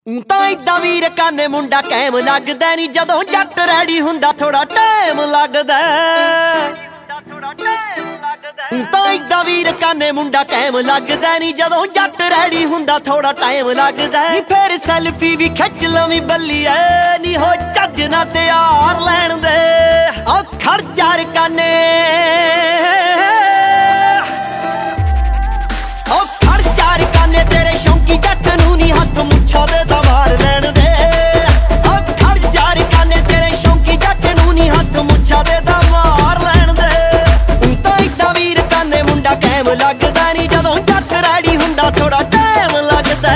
ਤਾਂ ਇਦਾਂ ਵੀਰ ਕਾਨੇ ਮੁੰਡਾ ਕੈਮ ਲੱਗਦਾ ਨਹੀਂ ਜਦੋਂ ਜੱਟ ਰੈਡੀ ਹੁੰਦਾ ਥੋੜਾ ਟਾਈਮ ਲੱਗਦਾ ਤਾਂ ਇਦਾਂ ਵੀਰ ਕਾਨੇ ਮੁੰਡਾ ਕੈਮ ਲੱਗਦਾ ਨਹੀਂ ਜਦੋਂ ਜੱਟ ਰੈਡੀ ਹੁੰਦਾ ਥੋੜਾ ਟਾਈਮ ਲੱਗਦਾ ਨੀ ਫੇਰ ਸੈਲਫੀ ਵੀ ਖਿੱਚ ਲਵੀਂ ਬੱਲੀਏ ਨੀ ਹੋ ਚੱਜ ਨਾ ਤਿਆਰ ਲੈਣ ਦੇ ਆ ਖੜ ਯਾਰ ਕਾਨੇ ਉਹ ਖੜ ਯਾਰ ਕਾਨੇ ਤੇਰੇ ਸ਼ੌਂਕੀ ਜੱਟ ਨੂੰ ਨੀ ਹੱਥ ਮੁੱਛਾਂ ਦੇ ਤਾਂ ਮਾਰ ਲੈਣ ਦੇ ਉਹ ਖੜ ਯਾਰ ਕਾਨੇ ਤੇਰੇ ਸ਼ੌਂਕੀ ਜੱਟ ਨੂੰ ਨੀ ਹੱਥ ਮੁੱਛਾਂ ਦੇ ਤਾਂ ਮਾਰ ਲੈਣ ਦੇ ਤਾਂ ਇਦਾਂ ਵੀਰ ਕਾਨੇ ਮੁੰਡਾ ਕੈਮ ਲੱਗਦਾ ਨੀ ਜਦੋਂ ਜੱਟ ਰੈਡੀ ਹੁੰਦਾ ਥੋੜਾ ਟਾਈਮ ਲੱਗਦਾ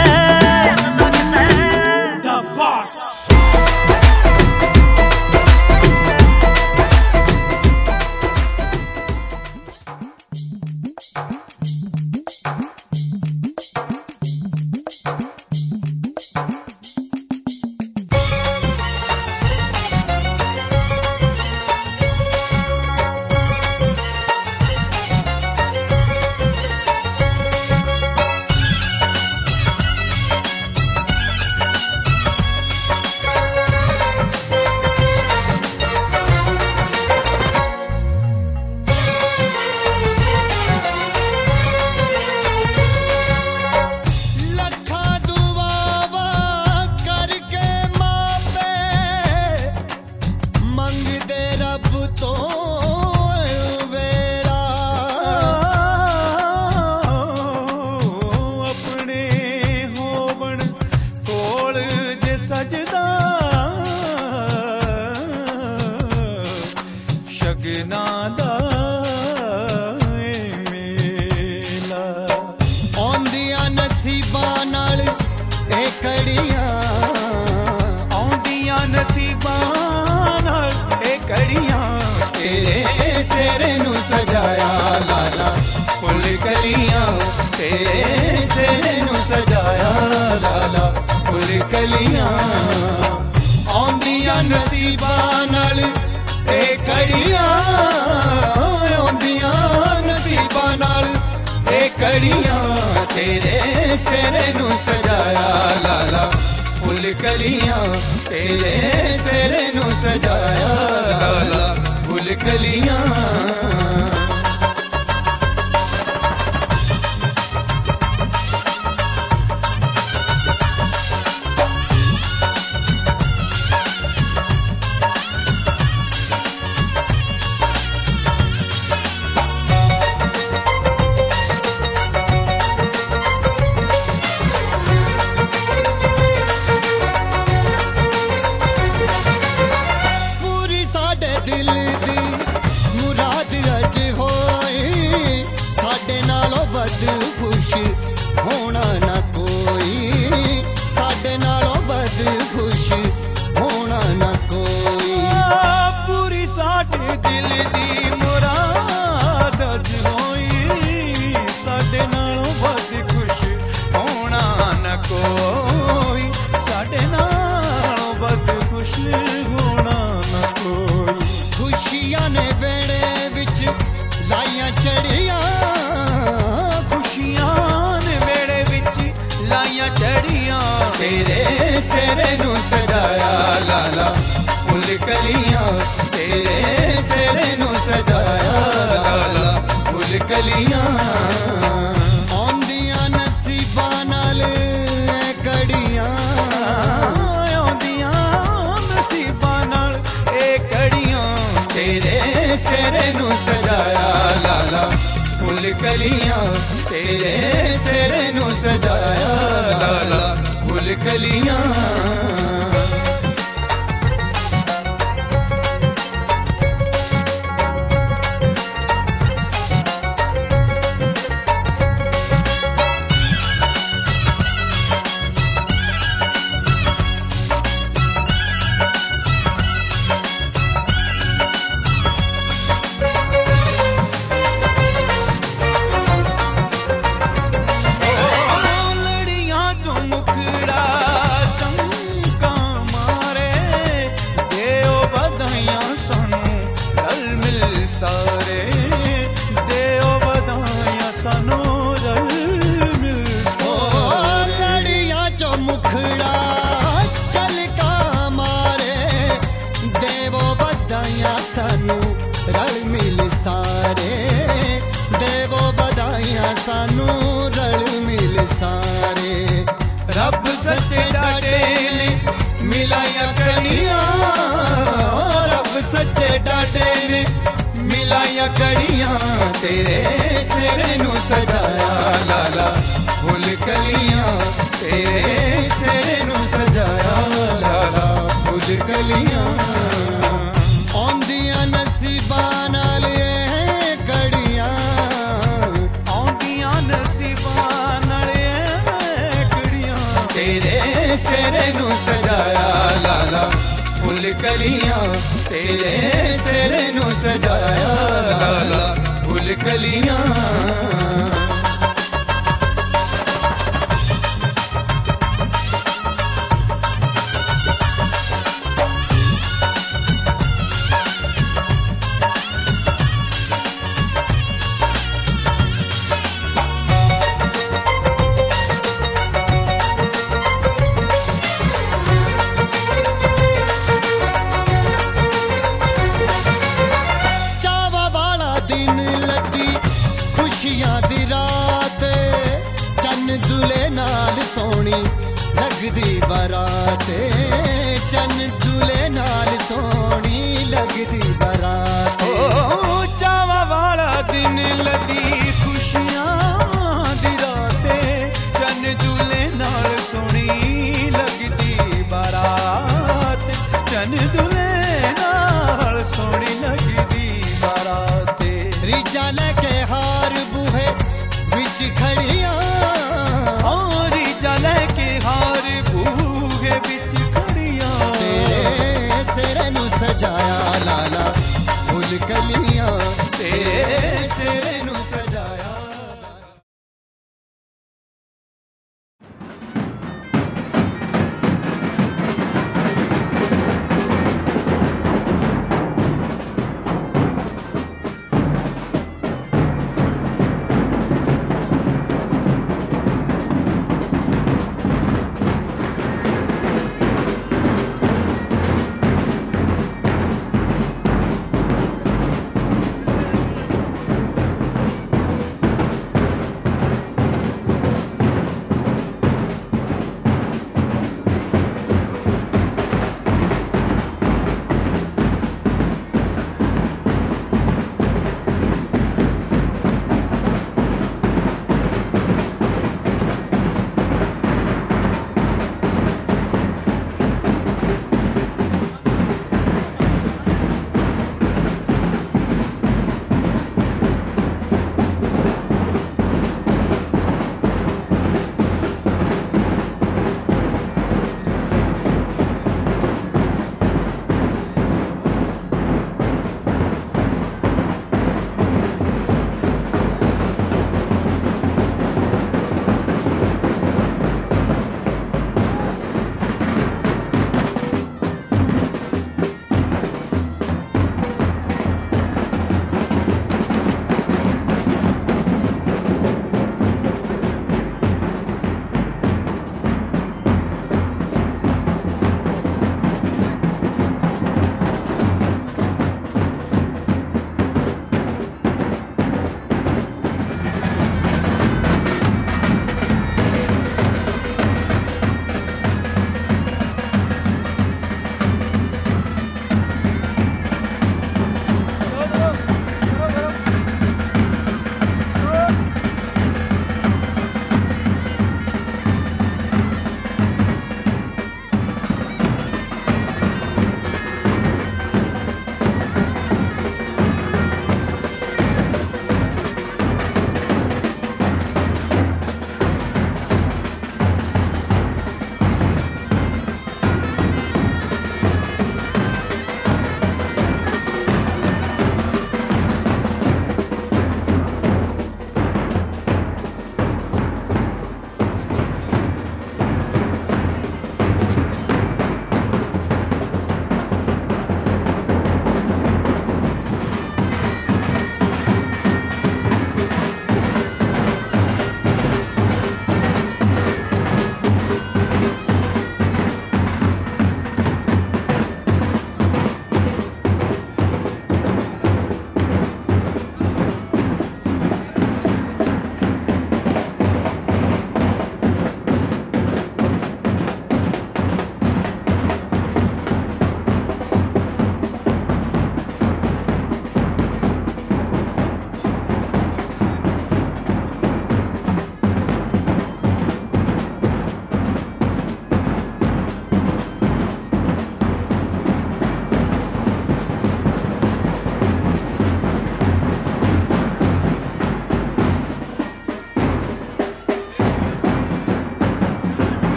ਲੜੀਆਂ ਤੋਂ ਮੁਕੜਾ कड़ियां तेरे सिर नू सजाया लाला फुल कलियां तेरे सिर नू सजाया लाला फुल कलियां आंदियां नसीबां नाल कड़ियां आंदियां नसीबां नाल कड़ियां तेरे सिर नू सजाया लाला फुल कलियां तेरे सिर नू सजाया लाला फुल कलियां लगदी बारात चन दूल्हे नाल सोहनी लगदी बारात ओ चावा वाला दिन लदी खुशियां दी रात चन दूल्हे नाल सोहनी लगदी बारात चन दूल्हे नाल सोहनी लगदी बारात रीजा लेके हार बूहे विच खड़ियां सजाया लाला फुल कलियां तेरे सिर नू सजाया।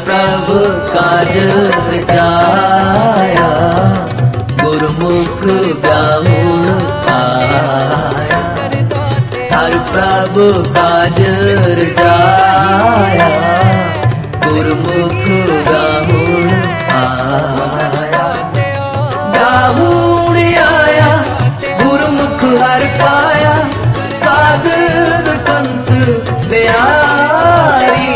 प्रभु काज रचाया, गुरमुख ब्याहुण आया। हर प्रभु काज रचाया, गुरमुख ब्याहुण आया। ब्याहुण आया गुरमुख हर पाया, साधन कंत प्यारी।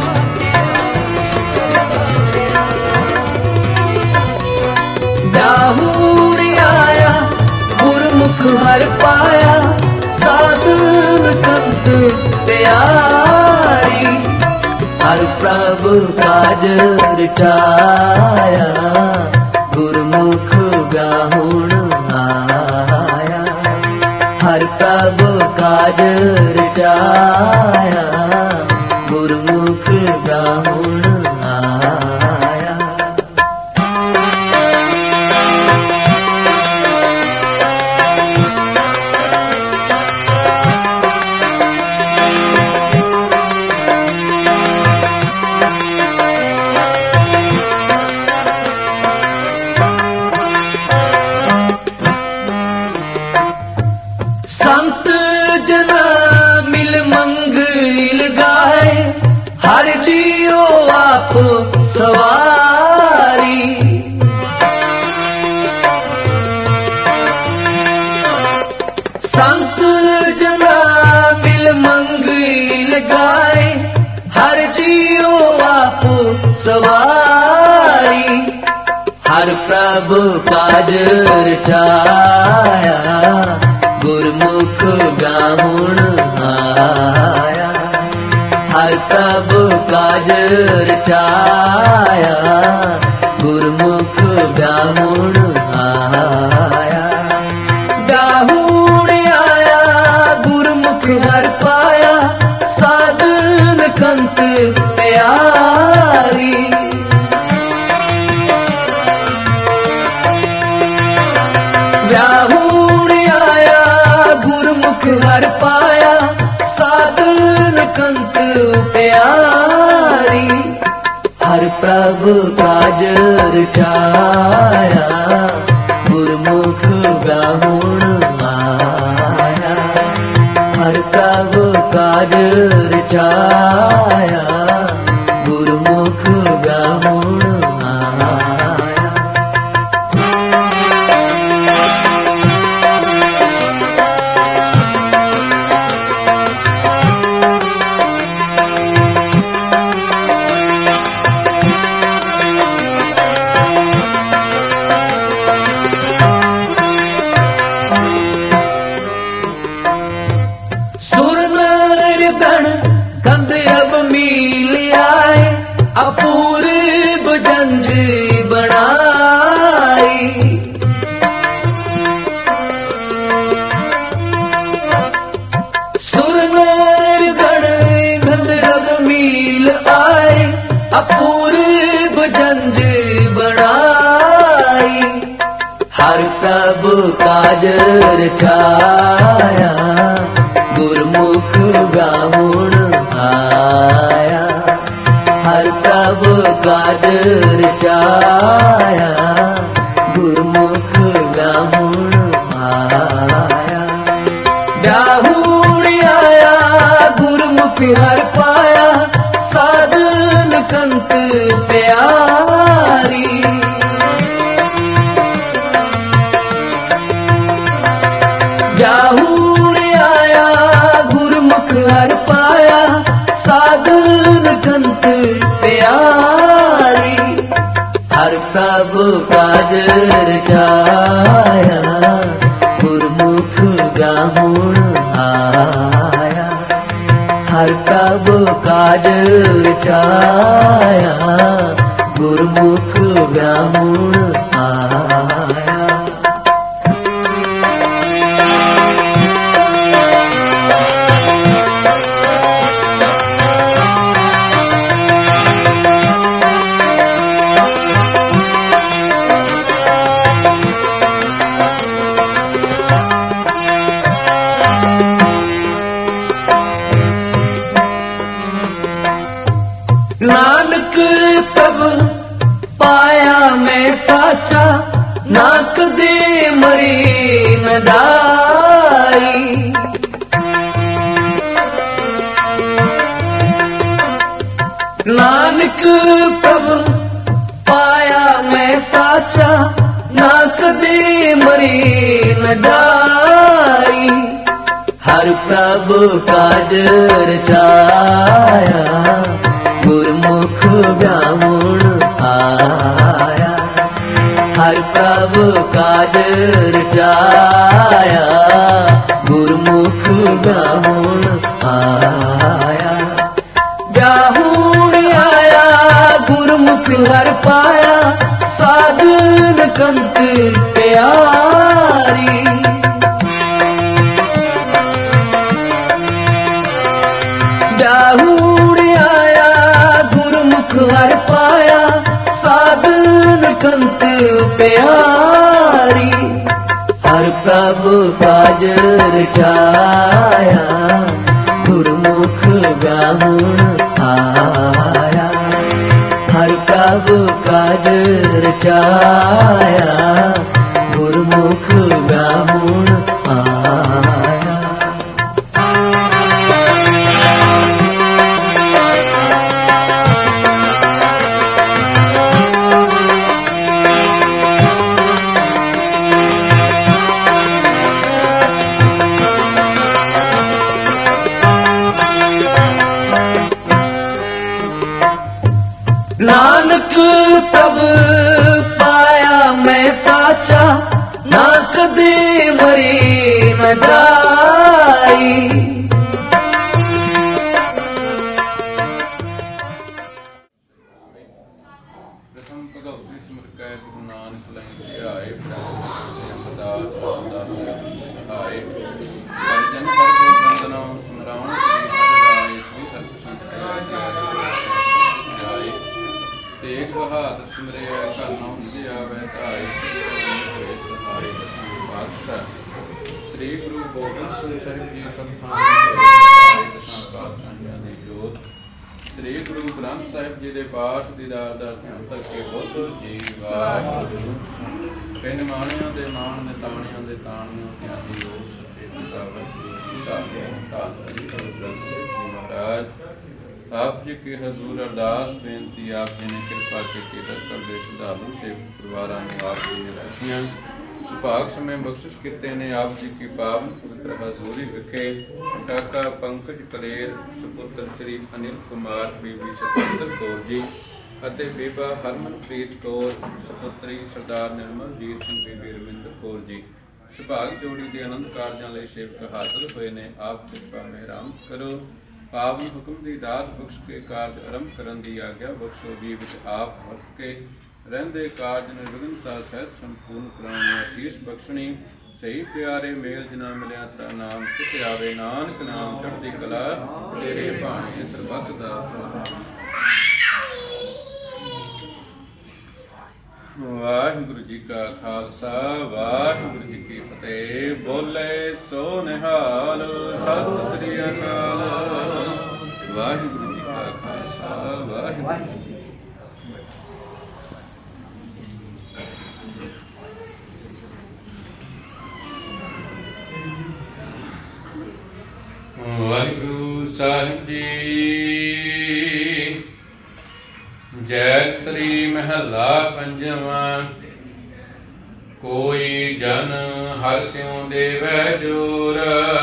ब्याहुण आया गुरमुख हर पाया, साधन कंत प्यारी। हर प्रभु काज रचाया, गुरमुख ब्याहुण आया। हर प्रभु काज रचाया, गुरमुख ब्याहुण आया। संत जना मिल मंगल गाए, हर जियो आप सवारी। संत जना मिल मंगल गाए, हर जियो आप सवारी। हर प्रभु काज रचाया, गुरमुख ब्याहुण आया। हर प्रभु काज रचाया, गुरमुख ब्याहुण आया। ब्याहुण आया गुरमुख हर पाया, साधन कंत प्यारी। ब्याहुण आया गुरमुख हर पाया, साधन कंत प्यारी। हर प्रभु काज रचाया, गुरमुख ब्याहुण आया। हर प्रभु काज रचाया, गुरमुख ब्याहुण आया। सुर नर गण गंधर्व मिल आए, अपूर्व जंज बनाई। सुर नर गण गंधर्व मिल आए, अपूर्व जंज बनाई। हर प्रभु काज रचाया, गुरमुख ब्याहुण आया। हर प्रभु काज रचाया, गुरमुख ब्याहुण आया। ब्याहुण आया गुरमुख हर पाया, साधन कंत प्यारी। ब्याहुण आया गुरमुख हर पाया, साधन कंत प्यारी। हर प्रभु काज रचाया, गुरमुख ब्याहुण आया। हर प्रभु काज रचाया, गुरमुख ब्याहुण आया। नानक कदे मरी न जाई। हर प्रभु काज रचाया, गुरमुख ब्राह्मण आया। हर प्रभु काज रचाया, गुरमुख ब्राह्मण आया। ब्राह्मण आया गुरमुख हर पाया, साधन कंत प्यारी। ब्राह्मण आया गुरमुख हर पाया, साधन कंत प्यारी। हर प्रभु काज रचाया, गुरमुख ब्राह्मण आया। हर प्रभु काज रचाया, गुरमुख ब्राह्मण आया। नानक तब पाया मैं साचा, ना कदे मरी न जाई। प्रथम भगवती सिमरकै गुरु नानक लैं धियाए, रामदास रामदास सहाय। हरिजन हर गोबंदनौ सुमराउं, श्री हरिराय श्री हरकृष्ण जाय। तेग बहादुर सिमरिया करनौ धिया वैताय, सहाय पातशाह। श्री गुरु गोबिंद सिंह साहिब जी संस्थान पातशाहियां दी जोत। श्री गुरु ग्रंथ साहिब जी दे पाठ दीदार दा ध्यान तक के बोधो जी वाहिगुरू। पिंड माणियां दे मान निताणियां दे ताणियां ध्यान दी योग सच्चे पिता वाहिगुरू साहिब काल श्री गुरु ग्रंथ साहिब जी महाराज। आप जी की हजूर अरदास बेनती, आप जी ने कृपा की दर दे श्रद्धालु सेवक परिवारां नूं आप जी ने राशियां सुभाग समय बख्शिश किते ने। आप जी की पावन पवित्र हजूरी विखे काका पंकज कलेर सुपुत्र श्री अनिल कुमार, बीबी सतविंदर कौर जी ਅਤੇ ਬੀਬਾ ਹਰਮਨਪ੍ਰੀਤ ਕੌਰ, ਸੁਪੁੱਤਰੀ ਸਰਦਾਰ ਨਿਰਮਲਜੀਤ ਸਿੰਘ, ਬੀਬੀ ਰਵਿੰਦਰ ਕੌਰ ਜੀ। ਸੁਭਾਗ ਜੋੜੀ ਦੇ ਆਨੰਦ ਕਾਰਜਾਂ ਲਈ ਸੇਵਕ ਹਾਜ਼ਰ ਹੋਏ ਨੇ। ਆਪ ਕਿਰਪਾ ਮਿਹਰਾਮ ਕਰੋ। ਪਾਵਨ ਹੁਕਮ ਦੀ ਦਾਤ ਬਖਸ਼ ਕੇ ਕਾਰਜ ਆਰੰਭ ਕਰਨ ਦੀ ਆਗਿਆ ਬਖਸ਼ੋ ਜੀ। ਵਿੱਚ ਆਪ ਵਰਤ ਕੇ ਰਹਿੰਦੇ ਕਾਰਜ ਨਿਰਵਿਘਨਤਾ ਸਹਿਤ ਸੰਪੂਰਨ ਕਰਾਉਣ ਦੀ ਅਸੀਸ ਬਖਸ਼ਣੀ। ਸਹੀ ਪਿਆਰੇ ਮੇਲ ਜਿਨਾ ਮਿਲਿਆ ਤਾ ਨਾਮ ਚਿਤ ਆਵੇ, ਨਾਨਕ ਨਾਮ ਚੜ੍ਹਦੀ ਕਲਾ ਤੇਰੇ ਭਾਣੇ ਸਰਬੱਤ ਦਾ। ਵਾਹਿਗੁਰੂ ਜੀ ਕਾ ਖਾਲਸਾ, ਵਾਹਿਗੁਰੂ ਜੀ ਕੀ ਫਤਿਹ। ਬੋਲੇ ਸੋ ਨਿਹਾਲ, ਸਤਿ ਸ੍ਰੀ ਅਕਾਲ। ਵਾਹਿਗੁਰੂ ਜੀ ਕਾ ਖਾਲਸਾ, ਵਾਹਿਗੁਰੂ। ਵਾਹਿਗੁਰੂ ਸਾਹਿਬ ਜੀ। ਜੈ ਸ੍ਰੀ ਮਹੱਲਾ ਪੰਜਵਾਂ। ਕੋਈ ਜਨ ਹਰਿ ਸਿਉ ਦੇਵੈ ਜੋਰ,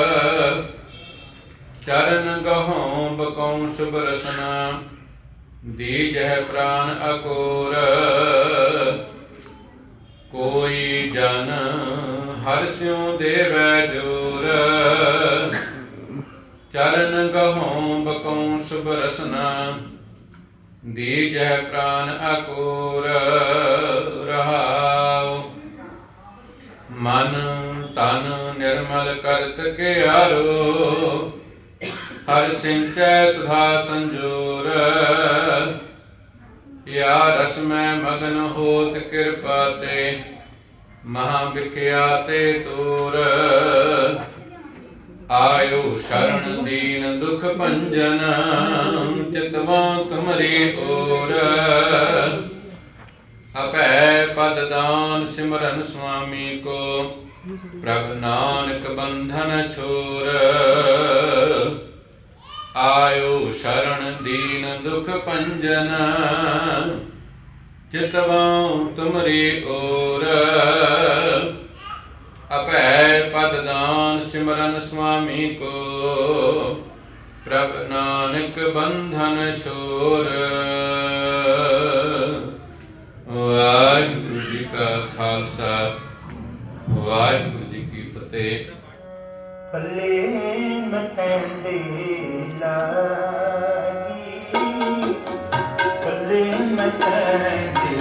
ਚਰਨ ਗਹੋਂ ਬਕਉ ਸ਼ੁਭ ਰਸਨਾ, ਦੀਜਹਿ ਪ੍ਰਾਨ ਅਕੋਰ। ਕੋਈ ਜਨ ਹਰਿ ਸਿਉ ਦੇਵੈ ਜੋਰ, ਚਰਨ ਗਹੋਂ ਬਕਉ ਸ਼ੁਭ ਰਸਨਾ, ਦੀਜਹਿ ਪ੍ਰਾਨ ਅਕੋਰ। ਰਹਾਉ ਮਨ ਤਨ ਨਿਰਮਲ ਕਰਤ ਕਿਆਰੋ, ਹਰਿ ਸਿੰਚੈ ਸਦਾ ਸੰਜੋਰ। ਯਾ ਰਸ ਮੈਂ ਮਗਨ ਹੋਤ ਕਿਰਪਾ ਤੇ, ਮਹਾ ਵਿਖਿਆ ਤੇ ਤੋਰ। आयो शरण दीन दुख भंजन, चितवा तुमरी ओर। अपै पद दान सिमरन स्वामी को, प्रभ नानक बंधन छोर। आयो शरण दीन दुख भंजन, चितवा तुमरी ओर। अभय पद दान सिमरन स्वामी को, प्रभ नानक बंधन छोर। वाहिगुरु जी का खालसा, वाहिगुरु जी की फतेह। पल्ले मतंडे लागी, पल्ले मतंडे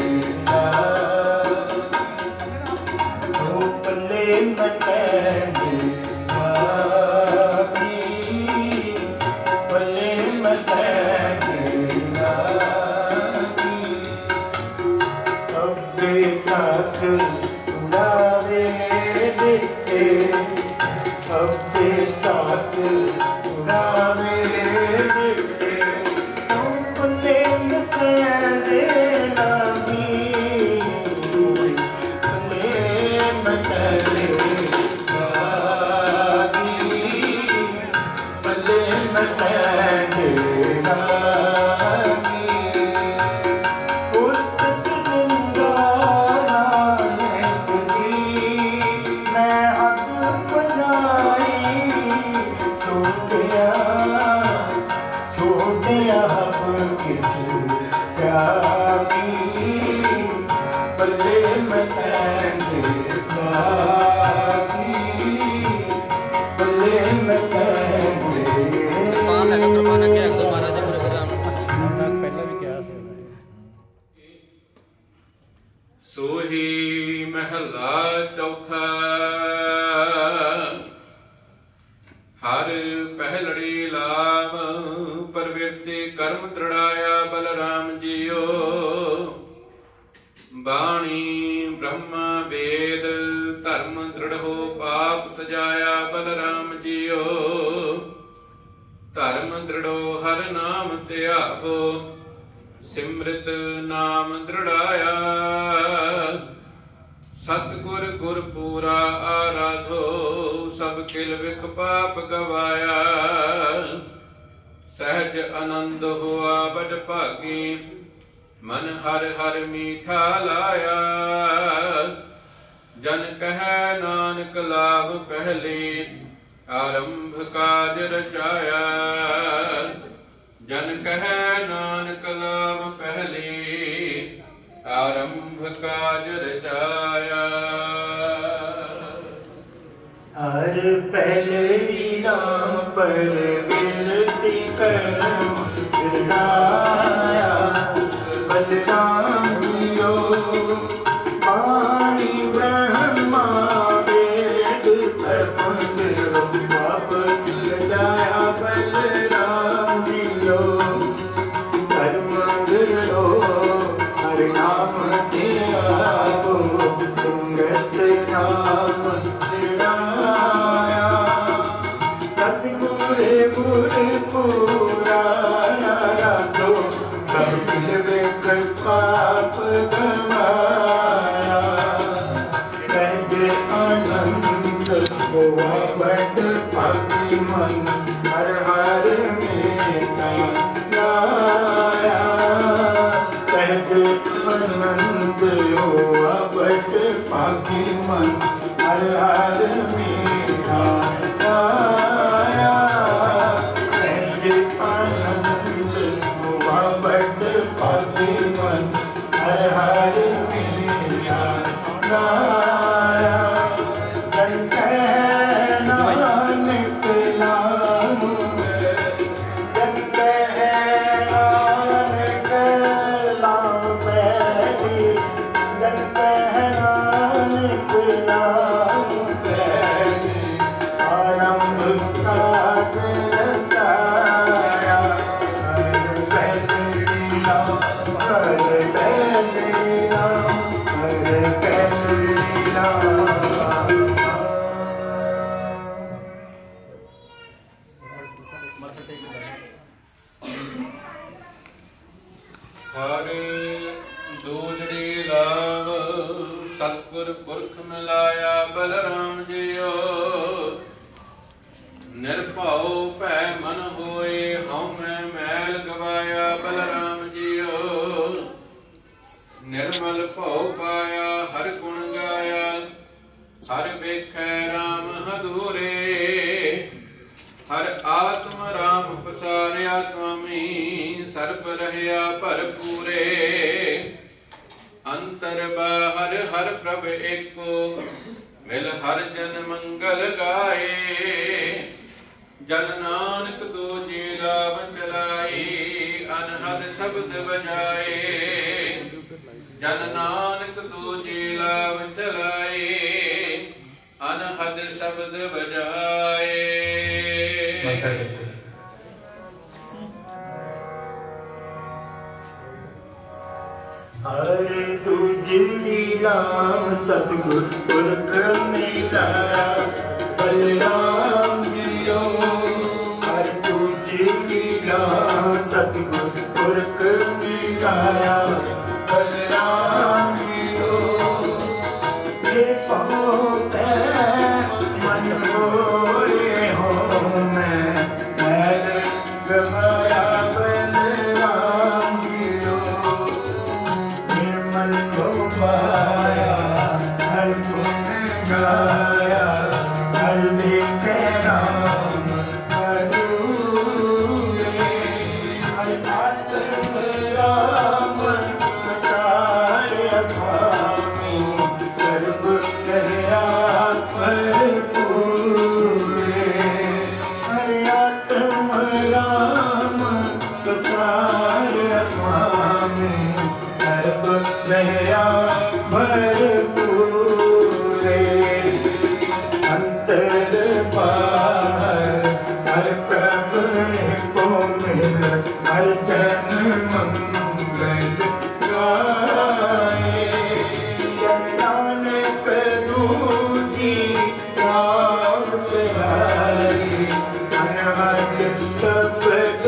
लागी, ओ पल्ले मतंडे लागी, पल्ले मतंडे लागी। सबके साथ उड़ावे देते, सबके साथ उड़ावे देते, पल्ले मतंडे लागी, पल्ले मतंडे लागी, पल्ले मतंडे लागी। पुस्तक निंदा नानक जी, मैं अब बनाई छोड़िया, छोड़िया अब किछ प्यारी, पल्ले मतंडे लागी, पल्ले मतंडे सोही महला चौथा। हर पहलड़ी लाभ प्रवृत्ति कर्म दृढ़ाया बलराम जियो। बाणी ब्रह्म वेद धर्म दृढ़ हो पाप तजाया बलराम जियो। धर्म दृढ़ो हर नाम त्यागो, सिमृत नाम दृढ़ाया। सतगुर गुर पूरा आराधो, सब किल विख पाप गवाया। सहज आनंद हुआ बड़ भागी, मन हर हर मीठा लाया। जन कहे नानक लाभ पहले, आरंभ काज रचाया। जन कहे नानक लाभ पहले, आरंभ काज रचाया। हर पहलड़ी नाम पर विरति कर्म दृढ़ाया, बलराम जियो। बाणी ब्रह्मा वेद धर्म दृढ़ पाप तजाया, बलराम जियो। धर्म दृढ़ो हर नाम त्यागो, तुंगत नाम दृढ़ाया। सतगुर गुर पूरा राधो, सब किल विख पाप गवाया। सहज आनंद हुआ बड़ भागी, मन हर हर मेरा लाया। सहज आनंद हुआ बड़ भागी, मन हर हर मेरा लाया। सहज आनंद हुआ बड़ भागी, मन हर हर मेरा लाया। जन कहे नानक नाम, जन कहे नानक नाम पहले, जन कहे नानक नाम पहले, आरंभ काज रचाया। हर पहलड़ी नाम, हर पहलड़ी नाम, हर पहलड़ी नाम। हर दूजड़ी लाभ सतगुर पुरख मिलाया बलराम जियो। निर्भਉ ਭੈ ਮਨ ਹੋਏ ਹਉ ਮੈਂ ਮੈਲ ਗਵਾਇਆ ਬਲਰਾਮ ਜੀਓ। ਨਿਰਮਲ ਭਉ ਪਾਇਆ ਹਰ ਗੁਣ ਗਾਇਆ ਹਰ ਵੇਖੈ हर प्रभ एको मिल हर जन मंगल गाए जन नानक दूजी लाभ चलाई अनहद शब्द बजाए जन नानक दूजी लाभ चलाई अनहद शब्द बजाए। हरे तुझी राम सतगुर पुरख मिलाया बलराम जियो हरे तुझी राम सतगुर पुरख मिलाया बलराम जियो ये पाते मन मोरे हो मैं गवाया बलराम जियो निर्मल गोपाया हर गुण गाया हर देखे राम हरूरे हर आत्म राम सारे स्वामी गर्भ कहया पूरे हर आत्म राम सारे स्वामी गर्भ कहया भरपूरे अंतर बाहर हर प्रभ को मिल हर जन मंगल गाए जन नानक दूजी राम चलाई अनहद शब्द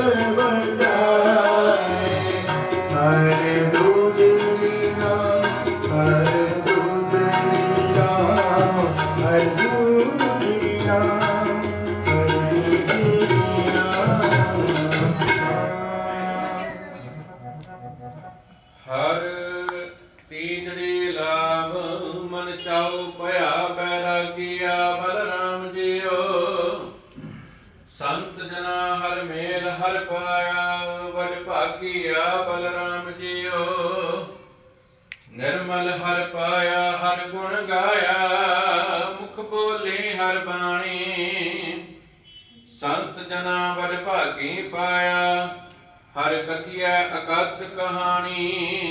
बजाए हरे दूजी राम हरे दूजी राम हरे दूजी राम हरे दूजी राम। हर तीजड़ी लाभ मन चाऊ पया बैरागिया बलराम जियो संत जना हर मेल हर पाया बल भागिया बलराम जियो निर्मल हर पाया हर गुण गाया मुख बोली हर बाणी संत जना बल भागी पाया हर कथिया अकथ कहानी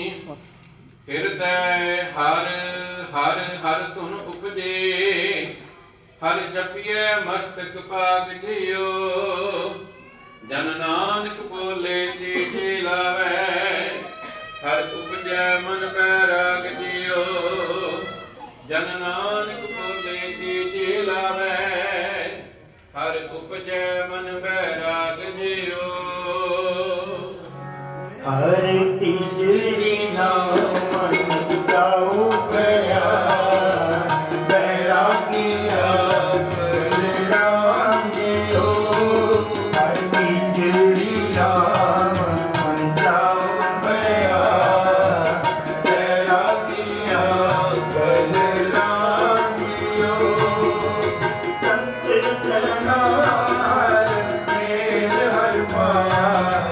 हृदय हर हर हर धुन उपजे हर जपिए मस्तक पाग जियो जन नानक बोले जी लावे हर उपजै मन बैराग जियो जन नानक बोले जी लावे हर उपजै मन बैराग जियो। हर तीजड़ी नाम मन जाऊ गया बैरागिया बलराम जियो हर तीजड़ी नाम मन जाऊ गया बैरागिया बलराम जियो संत जना हर मेल हर पाया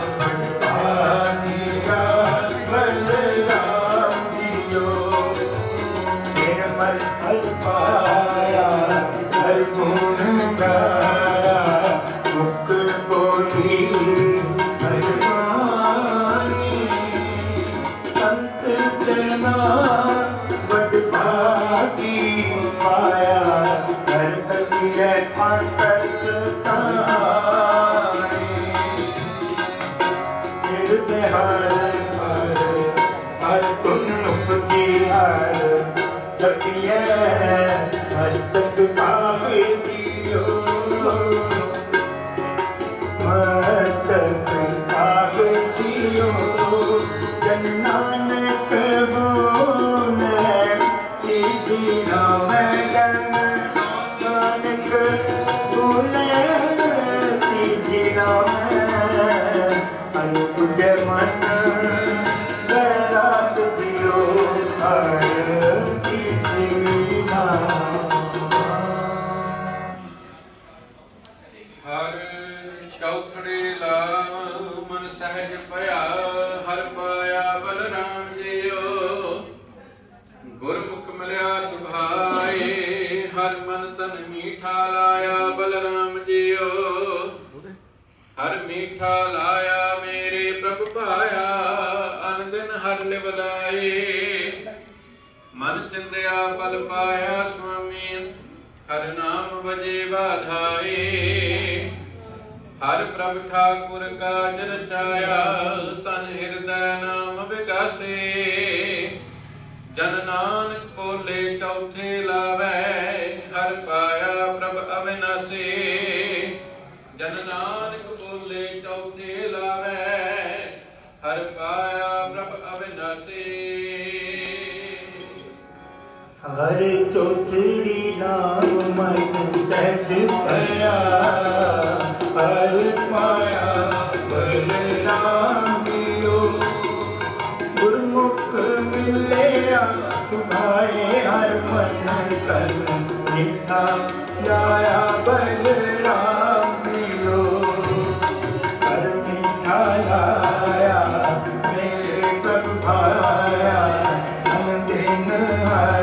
बलराम जियो निर्मल हर पाया हर गुण गाया मुख बोली हर वाणी संत जना बड़ भागी पाया हर कलिए आंतक तारी हृदय हर हर गुण उपजी हर जपिए मस्तक पाग जियो मस्तक पाग जियो जन नानक बोले तीजी राम जन नानक बोले तीजी राम अनुपुज मन बैराग जियो हर तीजी राम। हर चौखड़े लाम मन सहज पया हर पाया बलराम जियो गुरमुख ਬੁਲਾਏ। ਮਨ ਚਿੰਦਿਆ ਫਲ ਪਾਇਆ ਸੁਆਮੀ, ਹਰ ਨਾਮ ਵਜੇ ਬਾਧਾਏ। ਹਰ ਪ੍ਰਭ ਠਾਕੁਰ ਕਾਜ ਰਚਾਇਆ, ਤਨ ਹਿਰਦੈ ਨਾਮ ਵਿਗਾਸੇ। ਜਨ ਨਾਨਕ ਬੋਲੇ ਚੌਥੇ ਲਾਵੈ, ਹਰ ਪਾਇਆ ਪ੍ਰਭ ਅਵਿਨਾਸੀ। ਜਨ ਨਾਨਕ ਬੋਲੇ ਚੌਥੇ ਲਾਵੈ, ਹਰ ਪਾਇਆ ਪ੍ਰਭ ਅਵਿਨਾਸੀ। ਹਰ ਚੌਥੜੀ ਨਾਮ ਮਨ ਸਹਿਜ ਭਇਆ, ਹਰ ਪਾਇਆ ਬਲਰਾਮ ਦਿਓ। ਗੁਰਮੁਖ ਮਿਲਿਆ ਸੁਭਾਏ, ਹਰ ਮਨ ਤਨ ਨਿਠਾ ਲਾਇਆ ਬਲਰਾਮ ਦਿਓ। ਹਰ ਮਿਠਾ ਲਾਇਆ ਮੇਰੇ ਪ੍ਰਭ ਭਾਇਆ, ਹਮ ਦਿਨ ਹਰ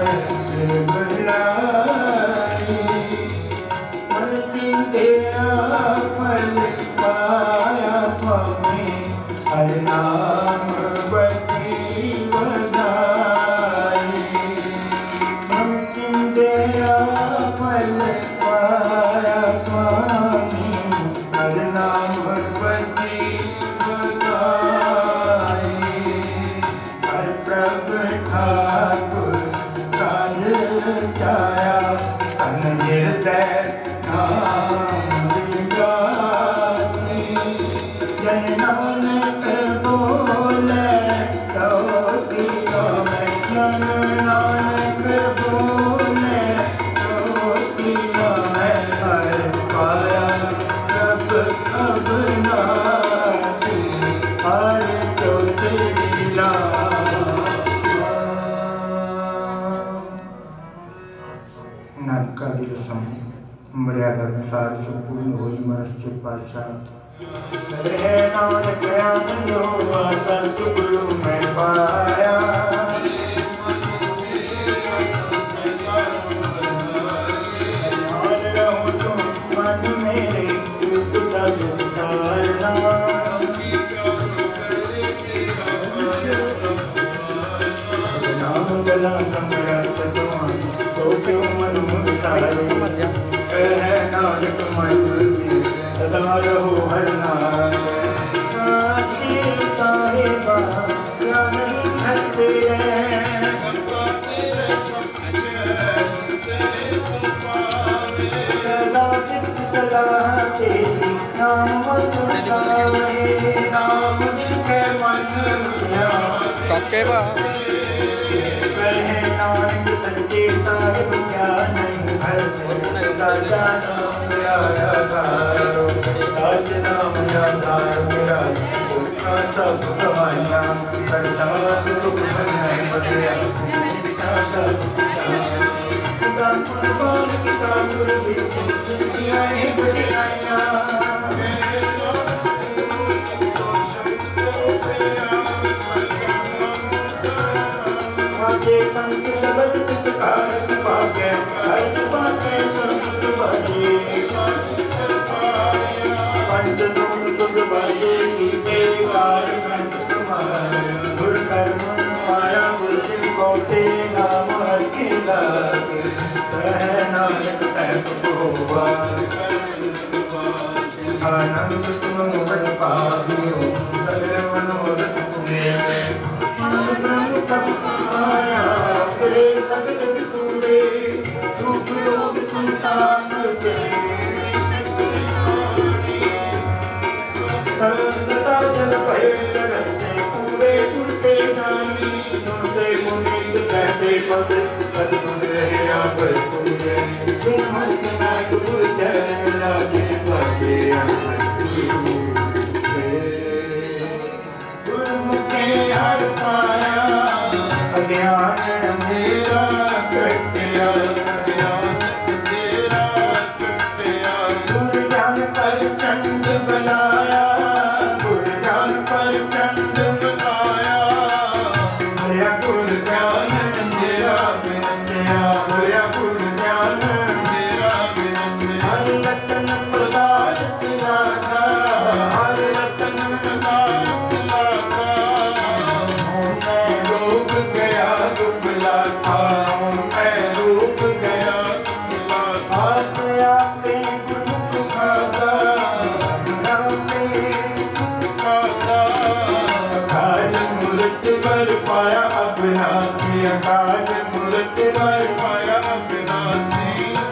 ਬੁਲਾਈ। ਮਨ ਚਿੰਤਿਆ ਫਲ ਪਾਇਆ ਸੁਆਮੀ, ਹਰ ਨਾਮ ਬਤੀ ਵਧਾਈ। ਮਨ ਚਿੰਤਿਆ ਫਲ ਪਾਇਆ ਸੁਆਮੀ, ਹਰ ਨਾਮ ਬਤੀ ਵਧਾਈ। ਹਰ ਪ੍ਰਭ ਠਾਕੁਰ ਕਾਜ ਰਚਾਇਆ, ਤਨ ਹਿਰਦੈ ਨਾਮ ਵਿਗਾਸੀ। ਜਨ ਨਾਨਕ ਬੋਲੇ ਚੌਥੀ ਲਾਵੈ, ਜਨ ਨਾਨਕ ਬੋਲੇ ਚੌਥੀ ਲਾਵੈ। ਹਰ ਪਾਇਆ ਪ੍ਰਭ ਅਵਿਨਾਸੀ, ਹਰ ਚੌਥੜੀ ਨਾਨਕਾ ਦੀ ਰਸਮ ਮਰਿਆਦਾ ਅਨੁਸਾਰ ਸੰਪੂਰਨ ਹੋਈ। ਮਨਸੇ ਪਾਤਸ਼ਾਹ ਰਹਿ ਨਾਨਕ ਆਨੰਦੋ, ਸਤਿਗੁਰੂ ਮੈਂ ਪਾਇਆ। ਨਾਨ ਰਹੋ ਤੁਮ ਮਨ ਮੇਰੇ, ਦੁਖ ਸਭ ਵਿਸਾਰਨਾ। ਨਾਮ ਗਲਾ ਸਮਰਤ ਸੁਆਮੀ, ਸੋ ਕਿਉ ਮਨ ਮੁਖ ਸਾਰੇ। ਕਹਿ ਨਾਨਕ ਮਨ ਕੀ ਸਦਾ ਰਹੋ ਹਰ ਨਾਮ। ਸਾਚੀ ਸਾਹਿਬਾ ਗਿਆਨ ਘਰ ਤੇਰੇ, ਸਦਾ ਸਿੱਖ ਸਦਾ ਤੇਰੀ ਨਾਮ ਤੁਮ ਸਾਰੇ। ਨਾਮ ਜਿਨਕੇ ਮਨ ਕਾਕੇ ਬਾ ਕਹੇ ਨਾਨਕ ਸੱਚੇ ਸਾਹਿਬ ਗਿਆਨ ਹਰ ਸਾਚਾ ਨਾਮ ਮੇਰਾ ਆਧਾਰ। ਸੱਚ ਨਾਮ ਆਧਾਰ ਮੇਰਾ, ਦੁੱਖਾਂ ਸਭ ਗਵਾਈਆਂ। ਕਰ ਸਾਥ ਸੁਖ ਬਣਾਏ ਬਸਿਆ, ਪਿਛਾ ਸਭ ਸਦਾ ਕੁਰਬਾਨ ਕੀਤਾ ਗੁਰ ਵਿੱਚ, ਜਿਸ ਦੀਆਂ ਇਹ ਵਡਿਆਈਆਂ। ਆਜੇ ਪੰਥ ਸ਼ਬਦ ਪਿਤਕਾਰ ਸੁਭਾਗੈ, ਹਰ ਸੁਭਾਗੈ ਸੰਤ ਬਾਜੇ। ਪੰਜ ਦੂਤ ਤੁਧ ਵਾਸੇ ਕੀਤੇ, ਕਾਰ ਕੰਠ ਤੁਮਾਰੇ। ਗੁਰ ਕਰਮ ਪਾਇਆ ਗੁਰ ਜਿਨ ਕੋ ਸੇ, ਨਾਮ ਹਰ ਕੇ ਲਾਗੇ। ਕਹਿ ਨਾਨਕ ਤੈ ਸੁਖ ਹੋਵਾ, ਆਨੰਦ ਸੁਨੋ ਵਡ ਪਾਵਿਓ। ਸਗਲ ਮਨੋਰਥ ਪੂਰੇ, ਬ੍ਰਹਮ ਤਪ ਆਇਆ ਤੇਰੇ ਸਗਲ ਵਿਸੂਰੇ। ਰੂਪ ਰੋਗ ਸੰਤਾਨ ਤੇਰੇ ਸਰਦ ਸਾਜਨ ਭਏ ਸਰਸੇ। ਪੂਰੇ ਤੁਰਤੇ ਜਾਨੀ, ਸੁਣਦੇ ਮੁਨੀਤ ਕਹਤੇ ਪਦ। ਸਤਿਗੁਰ ਰਹੇ ਆਪ ਪੂਰੇ, ਬਿਨ ਮਨ ਕੇ ਨਾਇਕ ਗੁਰ ਚਰਨ ਲਾਗੇ। ਭਾਗੇ ਗੁਰਮੁਖੇ ਹਰ ਪਾਇਆ, ਅਗਿਆਨ ਅੰਧੇਰਾ ਕੱਟਿਆ। ਅਗਿਆਨ ਅੰਧੇਰਾ ਕੱਟਿਆ। ਗੁਰ ਜਾਨ ਪਰ ਚੰਡ ਬੁਲਾਇਆ, ਗੁਰ ਜਾਨ ਪਰ ਚੰਡ ਬੁਲਾਇਆ। ਹਰਿਆ ਗੁਰ ਗਿਆਨ ਅੰਧੇਰਾ ਬਿਨਸਿਆ।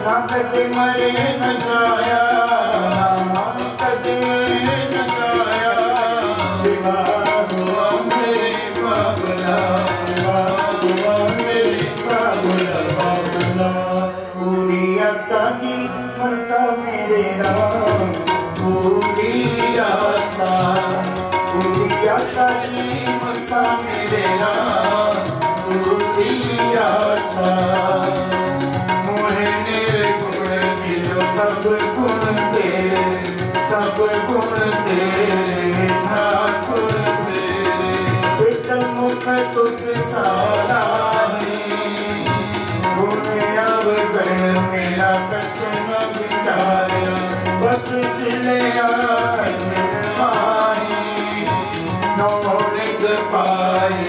ना कदे मरे न जाया, कदे मरे न जाया। विवाह हुआ मेरे बाबला, विवाह हुआ मेरे बाबला बाबला। पूरी आशा जी मनसा मेरे राम, पूरी आशा, पूरी आशा जी मनसा मेरे राम, पूरी आशा। मोहे निर्गुण जियो सब गुण तेरे, सब गुण तेरे ठाकुर मेरे। पित मुख तुझ सारा अवगण मेरा कछ न विचारिया। बस सिलिया माही नौनिग पाए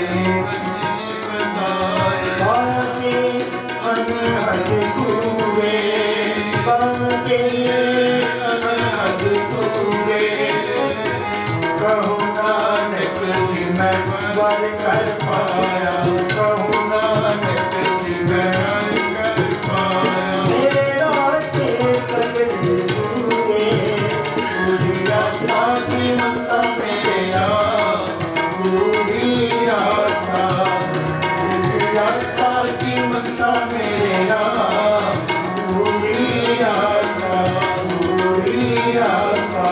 बाके अनहद हुए, बाके अनहद हुए। कहूँ नानक जी मैं वर कर पाया, कहूँ नानक जी मैं कर पाया। मेरे रास्ते सगले सूरे, पूरी आशा की मनसा मेरा, पूरी आशा, पूरी आशा की मनसा मेरा, पूरी आशा, पूरी आशा।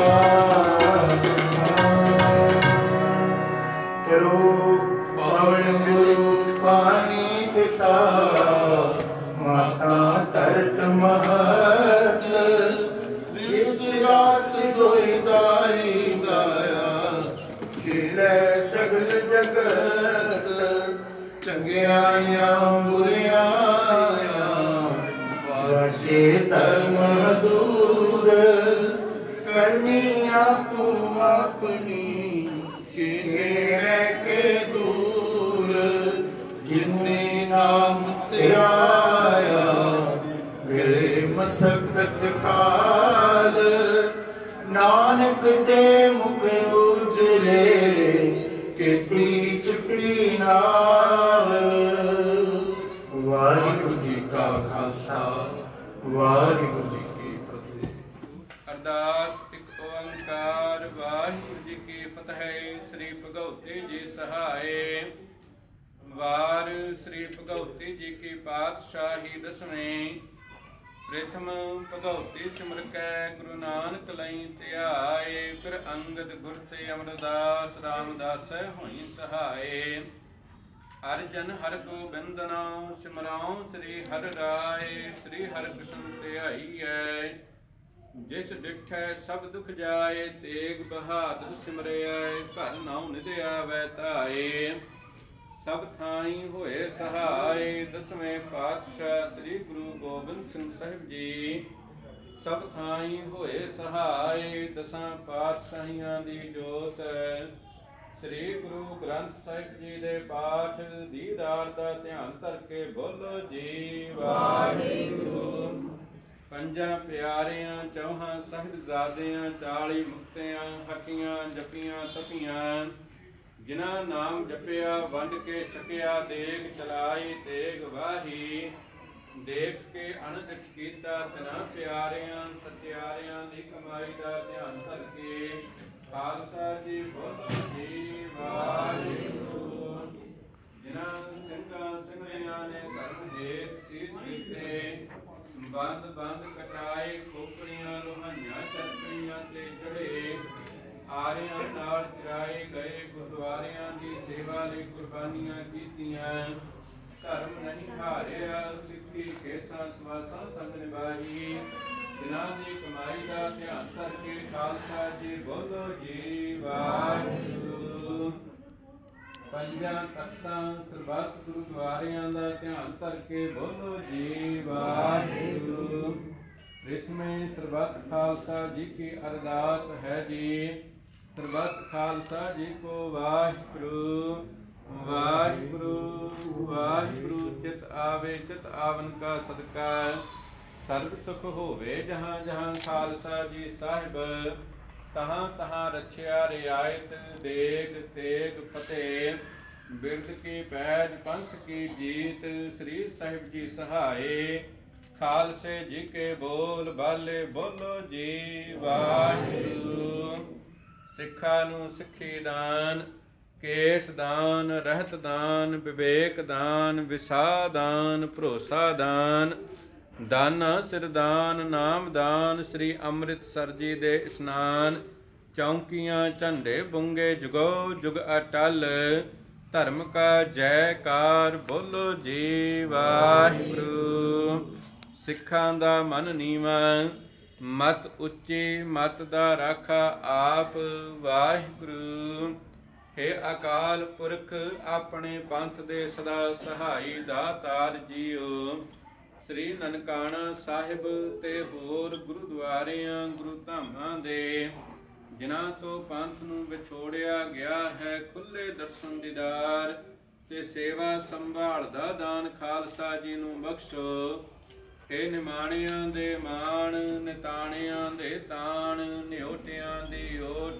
चलो पवन गुरु पानी पिता, माता तरत महत। जिस रात दोई दाई दाया, खिले सगल जगत। चंगियाइयां बुरियाइयां, वाशे धर्म दूर। करनी आपू अपनी, के दूर। जिन्ने नाम त्याया, वे मसकत काल। नानक दे मुख उजले, केती छुटी नाल। वाहिगुरु जी का खालसा, वाहिगुरु जी की फतेह। अरदास एक ओंकार वाहिगुरु जी की फतेह। श्री भगवती जी सहाय। वार श्री भगवती जी की पातशाही दसवें। प्रथम भगवती सिमर कै गुरु नानक लई ध्याए। फिर अंगद गुर ते अमरदास रामदास होई सहाय। हर जन हर गोबिंद नाम सिमराऊं श्री हर राय। श्री हर कृष्ण ध्याईऐ। जिस डिठै सब दुख जाए। तेग बहादुर सिमरिਐ। घर नाਉ निध आवै ਧਾਏ। सब थाई होए सहाय। दसवें पातशाह श्री गुरु गोबिंद सिंह साहिब जी सब थाई होए सहाय। दसां पातशाहियां दी जोत श्री गुरु ग्रंथ ਸਾਹਿਬ जी ਦੇ ਪਾਠ ਦੀਦਾਰ ਦਾ ਧਿਆਨ ਧਰ ਕੇ ਬੋਲੋ ਜੀ ਵਾਹਿਗੁਰੂ। ਪੰਜਾਂ ਪਿਆਰਿਆਂ ਚੌਹਾਂ ਸਾਹਿਬਜ਼ਾਦਿਆਂ 40 ਮੁਕਤਿਆਂ ਹਕੀਆਂ ਜਪੀਆਂ ਤਪੀਆਂ। ਜਿਨ੍ਹਾਂ ਨਾਮ ਜਪਿਆ ਵੰਡ ਕੇ ਛਕਿਆ। ਦੇਗ ਚਲਾਈ ਤੇਗ ਵਾਹੀ। ਦੇਖ ਕੇ ਅਣਡਿਠ ਕੀਤਾ ਤਿਨਾਂ ਪਿਆਰਿਆਂ ਸਤਿਆਰਿਆਂ ਦੀ ਕਮਾਈ ਦਾ ਧਿਆਨ ਧਰ ਕੇ ਖਾਲਸਾ ਜੀ ਬੋਲੋ ਜੀ ਵਾਹਿਗੁਰੂ। ਜਿਨ੍ਹਾਂ ਸਿੰਘਾਂ ਸਿੰਘਣੀਆਂ ਨੇ ਧਰਮ ਹੇਤ ਸੀਸ ਦਿੱਤੇ। ਬੰਦ ਬੰਦ ਕਟਾਏ ਖੋਪੜੀਆਂ ਲੋਹਾਈਆਂ ਚਰਖੜੀਆਂ ਤੇ ਚੜੇ। ਆਰਿਆਂ ਨਾਲ ਚਰਾਏ ਗਏ ਗੁਰਦੁਆਰਿਆਂ ਦੀ ਸੇਵਾ ਲਈ ਕੁਰਬਾਨੀਆਂ ਕੀਤੀਆਂ। ਧਰਮ ਨਹੀਂ ਹਾਰਿਆ ਸਿੱਖੀ ਕੇਸਾਂ ਸਵਾਸਾਂ ਸੰਗ ਨਿਭਾਈ। ਜਿਨ੍ਹਾਂ ਦੀ ਕਮਾਈ ਦਾ ਧਿਆਨ ਕਰਕੇ ਖਾਲਸਾ ਜੀ ਬੋਲੋ ਜੀ ਵਾਹਿਗੁਰੂ। ਪੰਜਾਂ ਤਖਤਾਂ ਸਰਬੱਤ ਗੁਰਦੁਆਰਿਆਂ ਦਾ ਧਿਆਨ ਕਰਕੇ ਬੋਲੋ ਜੀ ਵਾਹਿਗੁਰੂ। ਪ੍ਰਥਮੇ ਸਰਬੱਤ ਖਾਲਸਾ ਜੀ ਕੀ ਅਰਦਾਸ ਹੈ ਜੀ। ਸਰਬੱਤ ਖਾਲਸਾ ਜੀ ਕੋ ਵਾਹਿਗੁਰੂ ਵਾਹਿਗੁਰੂ ਵਾਹਿਗੁਰੂ। ਚਿਤ ਆਵੇ ਚਿਤ ਆਵਨ ਕਾ ਸਦਕਾ। ਸਰਬ ਸੁਖ ਹੋਵੇ ਜਹਾਂ ਜਹਾਂ ਖਾਲਸਾ ਜੀ ਸਾਹਿਬ। ਤਹਾਂ ਤਹਾਂ ਰਛਿਆ ਰਿਆਇਤ ਦੇਗ ਤੇਗ ਫਤਿਹ। ਬਿਰਦ ਕੀ ਪੈਜ ਪੰਥ ਕੀ ਜੀਤ। ਸ੍ਰੀ ਸਾਹਿਬ ਜੀ ਸਹਾਏ। ਖਾਲਸੇ ਜੀ ਕੇ ਬੋਲ ਬਾਲੇ ਬੋਲੋ ਜੀ ਵਾਹਿਗੁਰੂ। ਸਿੱਖਾਂ ਨੂੰ ਸਿੱਖੀ ਦਾਨ, ਕੇਸ ਦਾਨ, ਰਹਿਤ ਦਾਨ, ਵਿਵੇਕ ਦਾਨ, ਵਿਸਾ ਦਾਨ, ਭਰੋਸਾ ਦਾਨ, ਦਾਨਾ ਸਿਰ ਦਾਨ, ਨਾਮ ਦਾਨ, ਸ੍ਰੀ ਅੰਮ੍ਰਿਤਸਰ ਜੀ ਦੇ ਇਸਨਾਨ, ਚੌਂਕੀਆਂ ਝੰਡੇ ਬੁੰਗੇ ਜੁਗੋ ਜੁਗ ਅਟਲ, ਧਰਮ ਕਾ ਜੈਕਾਰ ਬੋਲੋ ਜੀ ਵਾਹਿਗੁਰੂ। ਸਿੱਖਾਂ ਦਾ ਮਨ ਨੀਵਾਂ, ਮਤ ਉੱਚੀ, ਮਤ ਦਾ ਰਾਖਾ ਆਪ ਵਾਹਿਗੁਰੂ। ਹੇ ਅਕਾਲ ਪੁਰਖ ਆਪਣੇ ਪੰਥ ਦੇ ਸਦਾ ਸਹਾਈ ਦਾਤਾਰ ਜੀਓ। ਸ੍ਰੀ ਨਨਕਾਣਾ ਸਾਹਿਬ ਤੇ ਹੋਰ ਗੁਰਦੁਆਰਿਆਂ ਗੁਰੂ ਧਾਮਾਂ ਦੇ ਜਿਨ੍ਹਾਂ ਤੋਂ ਪੰਥ ਨੂੰ ਵਿਛੋੜਿਆ ਗਿਆ ਹੈ, ਖੁੱਲੇ ਦਰਸ਼ਨ ਦੀਦਾਰ ਤੇ ਸੇਵਾ ਸੰਭਾਲ ਦਾ ਦਾਨ ਖਾਲਸਾ ਜੀ ਨੂੰ ਬਖਸ਼ੋ। ਹੇ ਨਿਮਾਣਿਆਂ ਦੇ ਮਾਣ, ਨਿਤਾਣਿਆਂ ਦੇ ਤਾਣ, ਨਿਉਟਿਆਂ ਦੀ ਓਟ,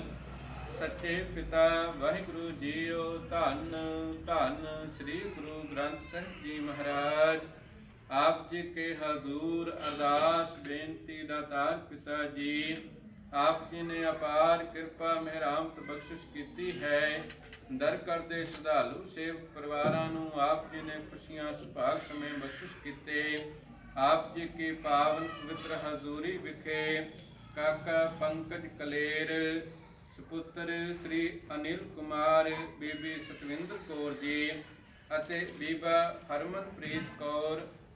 ਸੱਚੇ ਪਿਤਾ ਵਾਹਿਗੁਰੂ ਜੀਓ। ਧੰਨ ਧੰਨ ਸ੍ਰੀ ਗੁਰੂ ਗ੍ਰੰਥ ਸਾਹਿਬ ਜੀ ਮਹਾਰਾਜ। ਆਪ ਜੀ ਕੇ ਹਜ਼ੂਰ ਅਰਦਾਸ ਬੇਨਤੀ ਦਾਤਾਰ ਪਿਤਾ ਜੀ, ਆਪ ਜੀ ਨੇ ਅਪਾਰ ਕਿਰਪਾ ਮਿਹਰਾਮਤ ਬਖਸ਼ਿਸ਼ ਕੀਤੀ ਹੈ। ਦਰ ਕਰਦੇ ਸ਼ਰਧਾਲੂ ਸੇਵਕ ਪਰਿਵਾਰਾਂ ਨੂੰ ਆਪ ਜੀ ਨੇ ਖੁਸ਼ੀਆਂ ਸੁਭਾਗ ਸਮੇਂ ਬਖਸ਼ਿਸ਼ ਕੀਤੇ। ਆਪ ਜੀ ਕੀ ਪਾਵਨ ਪਵਿੱਤਰ ਹਜ਼ੂਰੀ ਵਿਖੇ ਕਾਕਾ ਪੰਕਜ ਕਲੇਰ, ਸੁਪੁੱਤਰ ਸ੍ਰੀ ਅਨਿਲ ਕੁਮਾਰ, ਬੀਬੀ ਸਤਵਿੰਦਰ ਕੌਰ ਜੀ ਅਤੇ ਬੀਬਾ ਹਰਮਨਪ੍ਰੀਤ ਕੌਰ,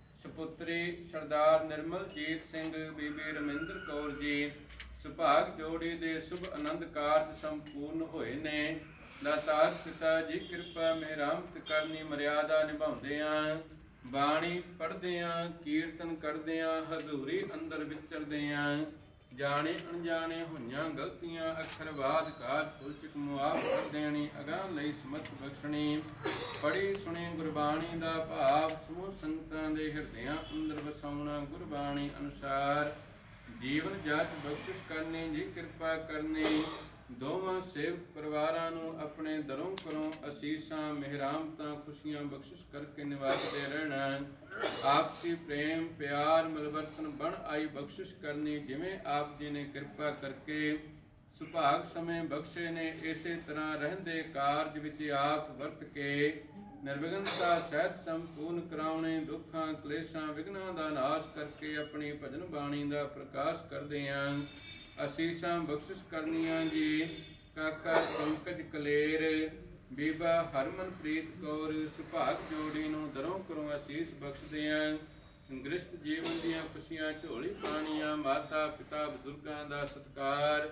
ਸੁਪੁੱਤਰੀ ਸਰਦਾਰ ਨਿਰਮਲਜੀਤ ਸਿੰਘ, ਬੀਬੀ ਰਮਿੰਦਰ ਕੌਰ ਜੀ ਸੁਭਾਗ ਜੋੜੀ ਦੇ ਸ਼ੁਭ ਆਨੰਦ ਕਾਰਜ ਸੰਪੂਰਨ ਹੋਏ ਨੇ। ਦਾਤਾਰ ਪਿਤਾ ਜੀ ਕਿਰਪਾ ਮਿਹਰਾਮਤ ਕਰਨੀ, ਮਰਿਆਦਾ ਨਿਭਾਉਂਦਿਆਂ, ਬਾਣੀ ਪੜ੍ਹਦਿਆਂ, ਕੀਰਤਨ ਕਰਦਿਆਂ, ਹਜ਼ੂਰੀ ਅੰਦਰ ਵਿਚਰਦਿਆਂ, ਜਾਣੇ ਅਣਜਾਣੇ ਹੋਈਆਂ ਗਲਤੀਆਂ ਅੱਖਰਵਾਦ ਕਾਜ ਭੁਲਚੁਕ ਮੁਆਫ ਕਰ ਦੇਣੀ, ਅਗਾਂਹ ਲਈ ਸਮਤ ਬਖਸ਼ਣੀ। ਪੜ੍ਹੀ ਸੁਣੀ ਗੁਰਬਾਣੀ ਦਾ ਭਾਵ ਸਮੂਹ ਸੰਗਤਾਂ ਦੇ ਹਿਰਦਿਆਂ ਅੰਦਰ ਵਸਾਉਣਾ, ਗੁਰਬਾਣੀ ਅਨੁਸਾਰ ਜੀਵਨ ਜਾਚ ਬਖਸ਼ਿਸ਼ ਕਰਨੀ ਜੀ ਕਿਰਪਾ ਕਰਨੀ। ਦੋਵਾਂ ਸੇਵਕ ਪਰਿਵਾਰਾਂ ਨੂੰ ਆਪਣੇ ਦਰੋਂ ਕਰੋਂ ਅਸੀਸਾਂ, ਮਿਹਰਾਮਤਾਂ, ਖੁਸ਼ੀਆਂ ਬਖਸ਼ਿਸ਼ ਕਰਕੇ ਨਿਵਾਸਦੇ ਰਹਿਣਾ। ਆਪਸੀ ਪ੍ਰੇਮ ਪਿਆਰ ਮਿਲਵਰਤਨ ਬਣ ਆਈ ਬਖਸ਼ਿਸ਼ ਕਰਨੀ, ਜਿਵੇਂ ਆਪ ਜੀ ਨੇ ਕਿਰਪਾ ਕਰਕੇ ਸੁਭਾਗ ਸਮੇਂ ਬਖਸ਼ੇ ਨੇ, ਇਸੇ ਤਰ੍ਹਾਂ ਰਹਿੰਦੇ ਕਾਰਜ ਵਿੱਚ ਆਪ ਵਰਤ ਕੇ ਨਿਰਵਿਘਨਤਾ ਸਹਿਤ ਸੰਪੂਰਨ ਕਰਾਉਣੇ। ਦੁੱਖਾਂ ਕਲੇਸ਼ਾਂ ਵਿਘਨਾਂ ਦਾ ਨਾਸ਼ ਕਰਕੇ ਆਪਣੀ ਭਜਨ ਬਾਣੀ ਦਾ ਪ੍ਰਕਾਸ਼ ਕਰਦੇ ਆਂ। ਅਸੀਸਾਂ ਬਖਸ਼ਿਸ਼ ਕਰਨੀਆਂ ਜੀ। ਕਾਕਾ ਪੰਕਜ ਕਲੇਰ, ਬੀਬਾ ਹਰਮਨਪ੍ਰੀਤ ਕੌਰ ਸੁਭਾਗ ਜੋੜੀ ਨੂੰ ਦਰੋਂ ਕਰੋਂ ਅਸੀਸ ਬਖਸ਼ਦੇ ਆਂ। ਗ੍ਰਸਤ ਜੀਵਨ ਦੀਆਂ ਖੁਸ਼ੀਆਂ ਝੋਲੀ ਪਾਣੀਆਂ, ਮਾਤਾ ਪਿਤਾ ਬਜ਼ੁਰਗਾਂ ਦਾ ਸਤਿਕਾਰ,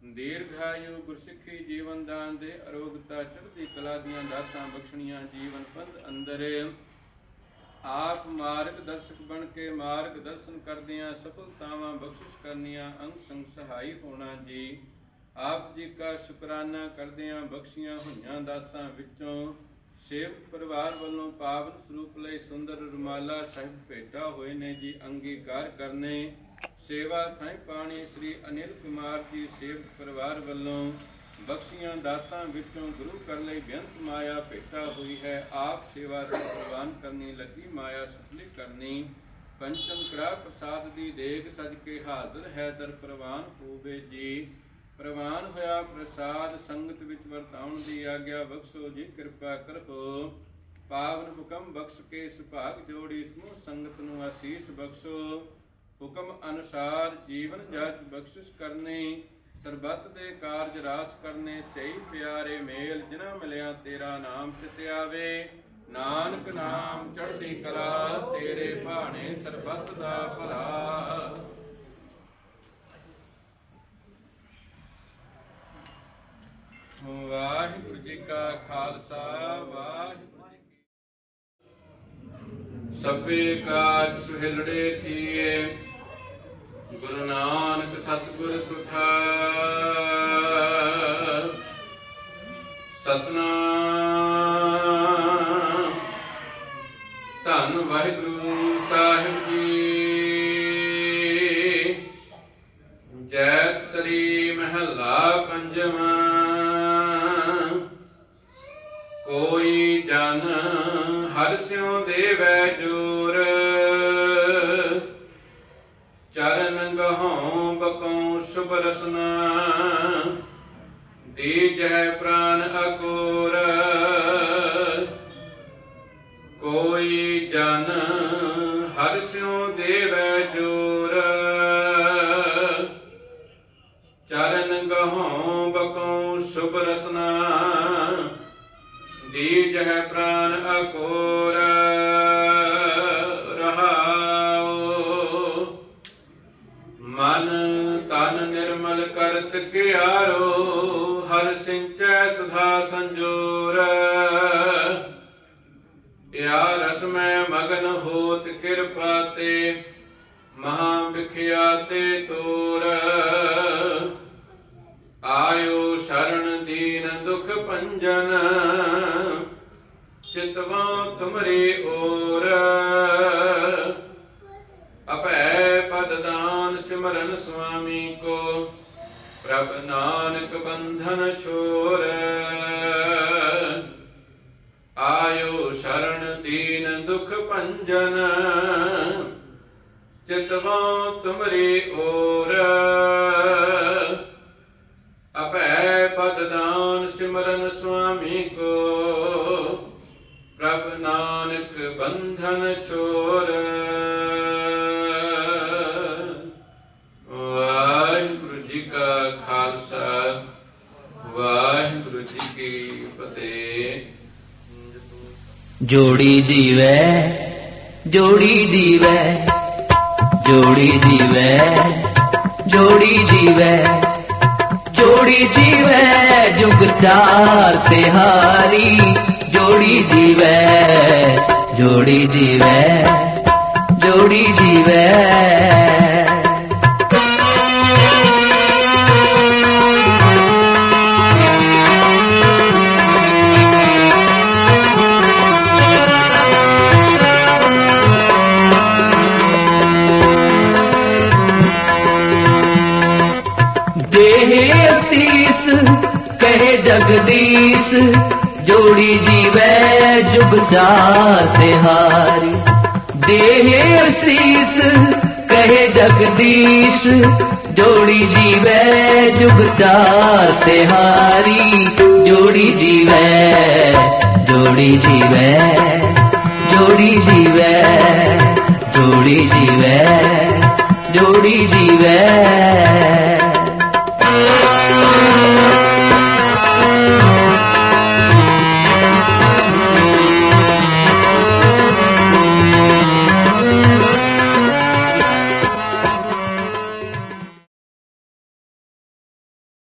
ਦੀਰਘਾਯੂ ਗੁਰਸਿੱਖੀ ਜੀਵਨ ਦਾਨ ਦੇ ਅਰੋਗਤਾ ਚੜ੍ਹਦੀ ਕਲਾ ਦੀਆਂ ਦਾਤਾਂ ਬਖਸ਼ਣੀਆਂ। ਜੀਵਨ ਪੰਧ ਅੰਦਰ ਆਪ ਮਾਰਗ ਦਰਸ਼ਕ ਬਣ ਕੇ ਮਾਰਗ ਦਰਸ਼ਨ ਕਰਦਿਆਂ ਸਫਲਤਾਵਾਂ ਬਖਸ਼ਿਸ਼ ਕਰਨੀਆਂ, ਅੰਗ ਸੰਗ ਸਹਾਈ ਹੋਣਾ ਜੀ। ਆਪ ਜੀ ਦਾ ਸ਼ੁਕਰਾਨਾ ਕਰਦਿਆਂ ਬਖਸ਼ੀਆਂ ਹੋਈਆਂ ਦਾਤਾਂ ਵਿੱਚੋਂ ਸੇਵਕ ਪਰਿਵਾਰ ਵੱਲੋਂ ਪਾਵਨ ਸਰੂਪ ਲਈ ਸੁੰਦਰ ਰੁਮਾਲਾ ਸਾਹਿਬ ਭੇਟਾ ਹੋਏ ਨੇ ਜੀ, ਅੰਗੀਕਾਰ ਕਰਨੇ। ਸੇਵਾ ਥਾਈ ਪਾਣੀ ਸ੍ਰੀ ਅਨਿਲ ਕੁਮਾਰ ਜੀ ਸੇਵਕ ਪਰਿਵਾਰ ਵੱਲੋਂ ਬਖਸ਼ੀਆਂ ਦਾਤਾਂ ਵਿੱਚੋਂ ਗੁਰੂ ਘਰ ਲਈ ਬੇਅੰਤ ਮਾਇਆ ਭੇਟਾ ਹੋਈ ਹੈ। ਆਪ ਸੇਵਾ ਦੀ ਪ੍ਰਵਾਨ ਕਰਨੀ, ਲੱਗੀ ਮਾਇਆ ਸਫਲੀ ਕਰਨੀ। ਪੰਚਮ ਕੜਾ ਪ੍ਰਸਾਦ ਦੀ ਦੇਗ ਸਜ ਕੇ ਹਾਜ਼ਰ ਹੈ, ਦਰ ਪ੍ਰਵਾਨ ਹੋਵੇ ਜੀ। ਪ੍ਰਵਾਨ ਹੋਇਆ ਪ੍ਰਸਾਦ ਸੰਗਤ ਵਿੱਚ ਵਰਤਾਉਣ ਦੀ ਆਗਿਆ ਬਖਸ਼ੋ ਜੀ ਕਿਰਪਾ ਕਰੋ। ਪਾਵਨ ਹੁਕਮ ਬਖਸ਼ ਕੇ ਸੁਭਾਗ ਜੋੜੀ ਸਮੂਹ ਸੰਗਤ ਨੂੰ ਆਸੀਸ ਬਖਸ਼ੋ। ਹੁਕਮ ਅਨੁਸਾਰ ਜੀਵਨ ਜਾਚ ਬਖਸ਼ਿਸ਼ ਕਰਨੀ, ਸਰਬੱਤ ਦੇ ਕਾਰਜ ਰਾਸ ਕਰਨੇ। ਸਹੀ ਪਿਆਰੇ ਮੇਲ ਜਿਨ੍ਹਾਂ ਮਿਲਿਆ ਤੇਰਾ ਨਾਮ ਚਿਤ ਆਵੇ। ਨਾਨਕ ਨਾਮ ਚੜ੍ਹਦੀ ਕਲਾ, ਤੇਰੇ ਭਾਣੇ ਸਰਬੱਤ ਦਾ ਭਲਾ। ਵਾਹਿਗੁਰੂ ਜੀ ਕਾ ਖਾਲਸਾ, ਵਾਹਿਗੁਰੂ ਜੀ ਕੀ। ਸਭੇ ਕਾਜ ਸੁਹਿਲੜੇ ਥੀਏ, ਗੁਰੂ ਨਾਨਕ ਸਤਿਗੁਰ ਤੁਠਾ। ਸਤਨਾਮ ਧੰਨ ਵਾਹਿਗੁਰੂ ਸਾਹਿਬ ਜੀ। ਜੈਤ ਸ੍ਰੀ ਮਹੱਲਾ ਪੰਜਵਾਂ। ਕੋਈ ਜਨ ਹਰਿ ਸਿਉ ਦੇਵੈ ਜੋਰ, ਹਰਿ ਸਿਉ ਦੇਵੈ ਜੋਰ ਚਰਨ ਗਹਉ ਬਕਉ ਸੁਭ ਰਸਨਾ ਦੀਜਹਿ ਪ੍ਰਾਨ ਅਕੋਰ ਰਹਾਉ ਮਨ ਤਨ ਨਿਰਮਲ ਕਰਤ ਕਿਆਰੋ ਹਰਿ ਸਿੰਚੈ ਸੁਧਾ ਸੰਜੋਰ ਯਾ ਰਸ ਮੈਂ ਮਗਨ ਹੋਤ ਕਿਰਪਾ ਤੇ ਮਹਾ ਵਿਖਿਆਤੇ ਤੋਰ ਆਇਓ ਸ਼ਰਨ ਦੀਨ ਦੁਖ ਭੰਜਨ ਚਿਤਵਾ ਤੁਮਰੇ ਓਰ ਅਭੈ ਪਦ ਦਾਨ ਸਿਮਰਨ ਸੁਆਮੀ ਕੋ ਪ੍ਰਭ ਨਾਨਕ ਬੰਧਨ ਛੋਰ ਆਇਓ ਸ਼ਰਨ ਦੀਨ ਦੁਖ ਭੰਜਨ ਚਿਤਵਾ ਤੁਮਰੇ ਓਰ ਅਭੈ ਪਦ ਦਾਨ ਸਿਮਰਨ ਸੁਆਮੀ ਕੋ ਪ੍ਰਭ ਨਾਨਕ ਬੰਧਨ ਛੋਰ ਵਾਹਿਗੁਰੂ ਜੀ ਕਾ ਖਾਲਸਾ ਵਾਹਿਗੁਰੂ ਜੀ ਕੀ ਫਤਿਹ। जोड़ी जीवै जोड़ी जीवै जोड़ी जीवै जोड़ी जीवै जोड़ी जीवै जुग चार तिहारी जोड़ी जीवै जोड़ी जीवै जोड़ी जीवै। कहे जगदीश जोड़ी जीवै जुग चार तिहारी देह शीस कहे जगदीश जोड़ी जीवै जुग चार तिहारी जोड़ी जीवै जोड़ी जीवै जोड़ी जीवै जोड़ी जीवै जोड़ी जीवै।